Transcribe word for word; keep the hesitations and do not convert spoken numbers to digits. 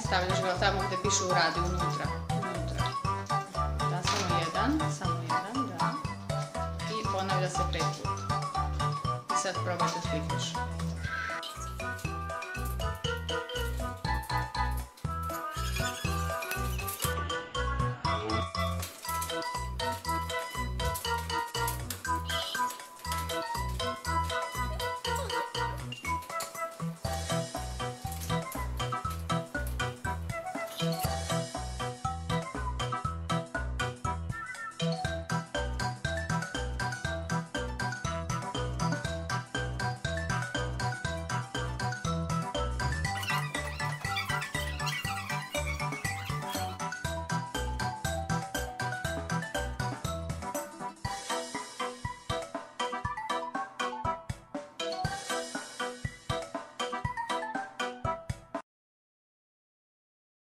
stavljaš ga tamo gdje piše uradi, unutra. Unutra. Da, samo jedan, samo jedan, da. I ponavlja se pet puta. I sad probaj da slikneš. Thank you.